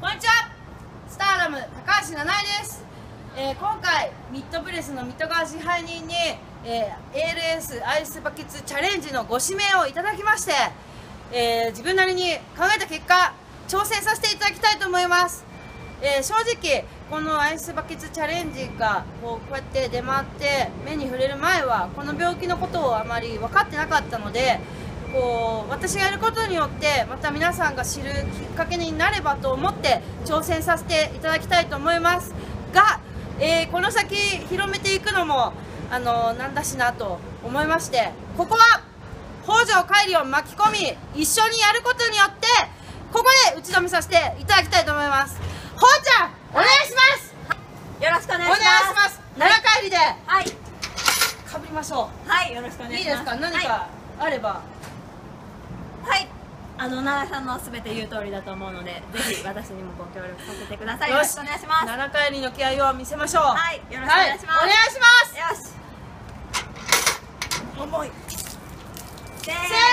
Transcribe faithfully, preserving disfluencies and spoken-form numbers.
こんにちは。スターダム高橋七重です。えー、今回ミッドプレスの水戸川支配人に、えー、エーエルエス アイスバケツチャレンジのご指名をいただきまして、えー、自分なりに考えた結果挑戦させていただきたいと思います。えー、正直このアイスバケツチャレンジがこう、こうやって出回って目に触れる前はこの病気のことをあまり分かってなかったので、こう私がやることによってまた皆さんが知るきっかけになればと思って挑戦させていただきたいと思いますが、えー、この先広めていくのもあのなんだしなと思いまして、ここは北条海里を巻き込み一緒にやることによってここで打ち止めさせていただきたいと思います。ほうちゃんお願いします。 よろしくお願いします。 お願いします。奈良帰りではいかぶりましょう。 はい、よろしくお願いします。 いいですか、何かあれば。 はい、あの奈良さんのすべて言う通りだと思うので、ぜひ私にもご協力させてください。よろしくお願いします。 奈良帰りの気合を見せましょう。 はい、よろしくお願いします。 はい、お願いします。 よし。重い。せーの。